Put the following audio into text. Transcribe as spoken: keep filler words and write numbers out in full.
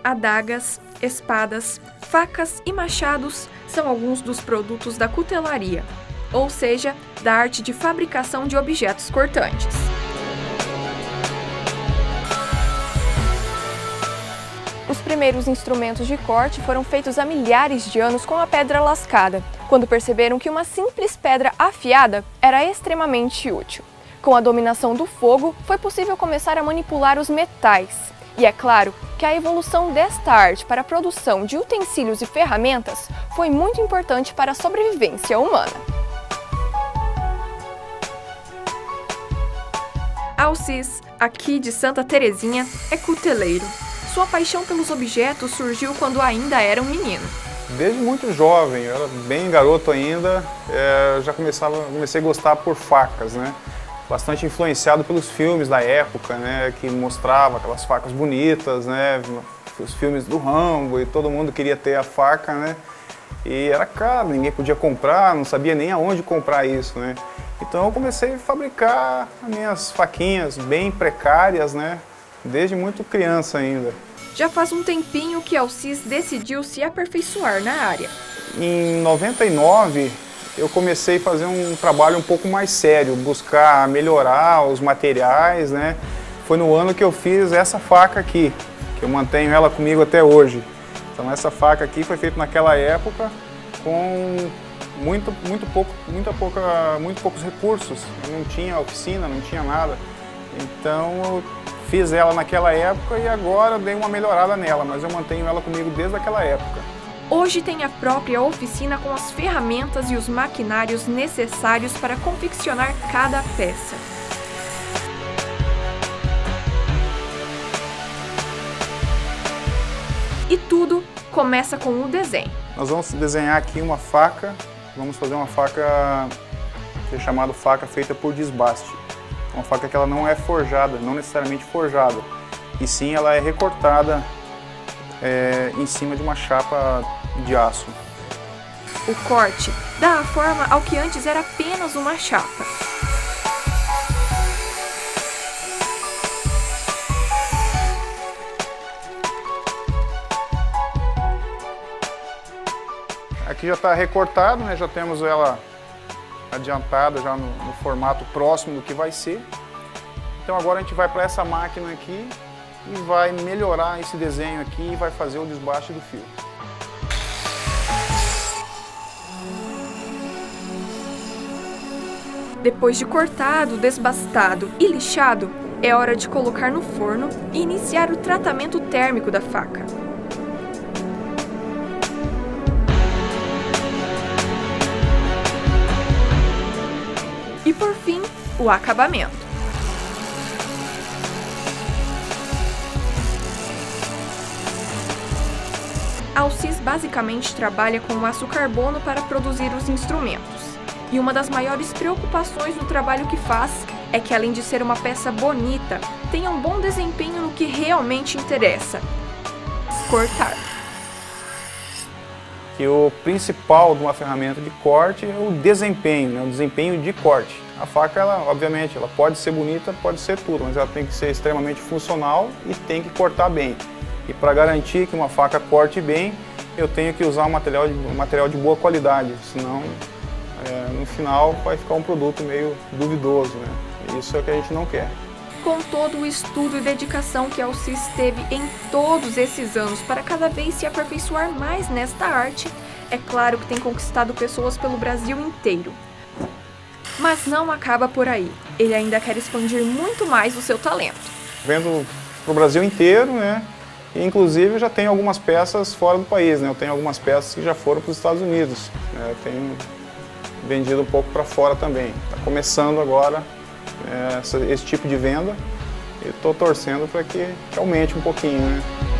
Adagas, espadas, facas e machados são alguns dos produtos da cutelaria, ou seja, da arte de fabricação de objetos cortantes. Os primeiros instrumentos de corte foram feitos há milhares de anos com a pedra lascada, quando perceberam que uma simples pedra afiada era extremamente útil. Com a dominação do fogo, foi possível começar a manipular os metais. E é claro que a evolução desta arte para a produção de utensílios e ferramentas foi muito importante para a sobrevivência humana. Alciz, aqui de Santa Terezinha, é cuteleiro. Sua paixão pelos objetos surgiu quando ainda era um menino. Desde muito jovem, eu era bem garoto ainda, é, já começava, comecei a gostar por facas, né? Bastante influenciado pelos filmes da época, né? Que mostrava aquelas facas bonitas, né? Os filmes do Rambo e todo mundo queria ter a faca, né? E era caro, ninguém podia comprar, não sabia nem aonde comprar isso, né? Então eu comecei a fabricar as minhas faquinhas bem precárias, né? Desde muito criança ainda. Já faz um tempinho que Alciz decidiu se aperfeiçoar na área. Em noventa e nove, eu comecei a fazer um trabalho um pouco mais sério, buscar melhorar os materiais, né? Foi no ano que eu fiz essa faca aqui, que eu mantenho ela comigo até hoje. Então essa faca aqui foi feita naquela época com muito, muito, pouco, muita pouca, muito poucos recursos. Eu não tinha oficina, não tinha nada. Então eu fiz ela naquela época e agora dei uma melhorada nela, mas eu mantenho ela comigo desde aquela época. Hoje tem a própria oficina com as ferramentas e os maquinários necessários para confeccionar cada peça. E tudo começa com o desenho. Nós vamos desenhar aqui uma faca, vamos fazer uma faca que é chamada faca feita por desbaste. Uma faca que ela não é forjada, não necessariamente forjada, e sim ela é recortada é, em cima de uma chapa de aço. O corte dá a forma ao que antes era apenas uma chapa. Aqui já está recortado, né? Já temos ela adiantada já no, no formato próximo do que vai ser. Então agora a gente vai para essa máquina aqui e vai melhorar esse desenho aqui e vai fazer o desbaste do fio. Depois de cortado, desbastado e lixado, é hora de colocar no forno e iniciar o tratamento térmico da faca. E por fim, o acabamento. A Alciz basicamente trabalha com aço carbono para produzir os instrumentos. E uma das maiores preocupações no trabalho que faz é que, além de ser uma peça bonita, tenha um bom desempenho no que realmente interessa: cortar. Que o principal de uma ferramenta de corte é o desempenho, né? O desempenho de corte. A faca, ela, obviamente, ela pode ser bonita, pode ser tudo, mas ela tem que ser extremamente funcional e tem que cortar bem. E para garantir que uma faca corte bem, eu tenho que usar um material de, um material de boa qualidade, senão é, no final vai ficar um produto meio duvidoso, né? Isso é o que a gente não quer. Com todo o estudo e dedicação que a Alciz teve em todos esses anos para cada vez se aperfeiçoar mais nesta arte, é claro que tem conquistado pessoas pelo Brasil inteiro. Mas não acaba por aí, ele ainda quer expandir muito mais o seu talento. Vendo para o Brasil inteiro, né? E, inclusive já tem algumas peças fora do país, né? Eu tenho algumas peças que já foram para os Estados Unidos, né? Eu tenho vendido um pouco para fora também. Está começando agora é, esse tipo de venda e estou torcendo para que, que aumente um pouquinho, né?